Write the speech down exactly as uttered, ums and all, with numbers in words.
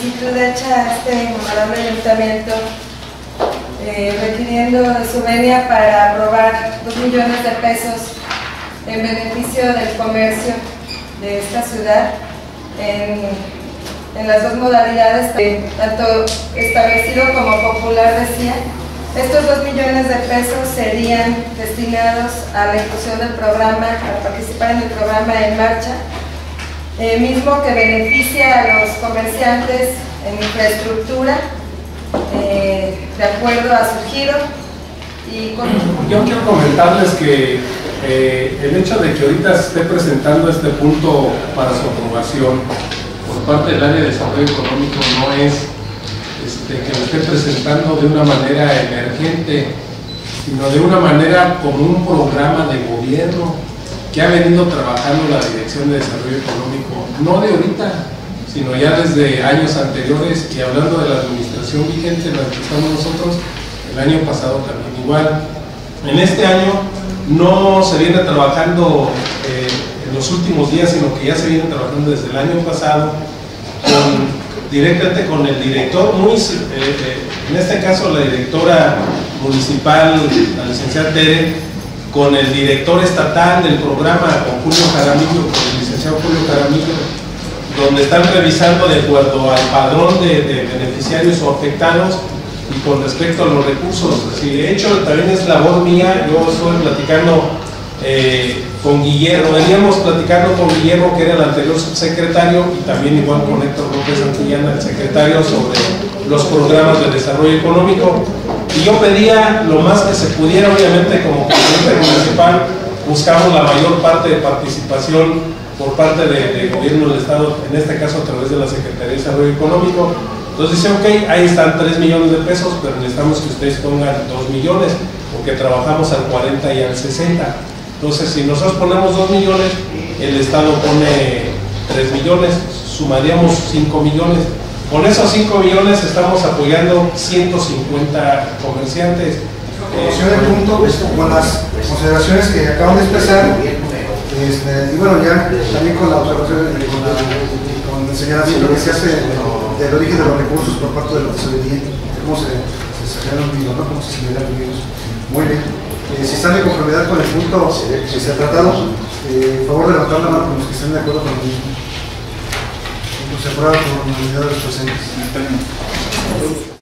solicitud hecha a este honorable ayuntamiento eh, requiriendo su venia para aprobar dos millones de pesos en beneficio del comercio de esta ciudad en, en las dos modalidades, tanto establecido como popular, decía. Estos dos millones de pesos serían destinados a la inclusión del programa, a participar en el programa En Marcha, eh, mismo que beneficia a los comerciantes en infraestructura, eh, de acuerdo a su giro. Y con... Yo quiero comentarles que eh, el hecho de que ahorita se esté presentando este punto para su aprobación por parte del área de desarrollo económico no es este, que lo esté presentando de una manera emergente, sino de una manera como un programa de gobierno que ha venido trabajando la Dirección de Desarrollo Económico, no de ahorita, sino ya desde años anteriores, y hablando de la administración vigente en la que estamos nosotros, el año pasado también igual. En este año no se viene trabajando eh, en los últimos días, sino que ya se viene trabajando desde el año pasado con, directamente con el director, muy, eh, eh, en este caso la directora municipal, la licenciada Tere, con el director estatal del programa, con Julio Jaramillo, con el licenciado Julio Jaramillo, donde están revisando de acuerdo al padrón de, de beneficiarios o afectados y con respecto a los recursos. Si de hecho también es labor mía, yo estuve platicando eh, con Guillermo, veníamos platicando con Guillermo, que era el anterior subsecretario, y también igual con Héctor López Santillana, el secretario, sobre los programas de desarrollo económico. Y yo pedía lo más que se pudiera, obviamente como presidente municipal, buscamos la mayor parte de participación por parte de, de gobierno del Estado, en este caso a través de la Secretaría de Desarrollo Económico. Entonces dice, ok, ahí están tres millones de pesos, pero necesitamos que ustedes pongan dos millones, porque trabajamos al cuarenta y al sesenta. Entonces, si nosotros ponemos dos millones, el Estado pone tres millones, sumaríamos cinco millones. Con esos cinco millones estamos apoyando ciento cincuenta comerciantes. Considero el punto con las consideraciones que acaban de expresar, este, y bueno, ya también con la observación, con la, con la señalación de lo que se hace del origen de los recursos por parte de la tesorería, cómo se, se sacaron los ¿no? Cómo se generaron los Muy bien. Eh, si están de conformidad con el punto que se ha tratado, eh, por favor de levantar la mano con los que estén de acuerdo con el mismo. Punto separado por unanimidad de los presentes.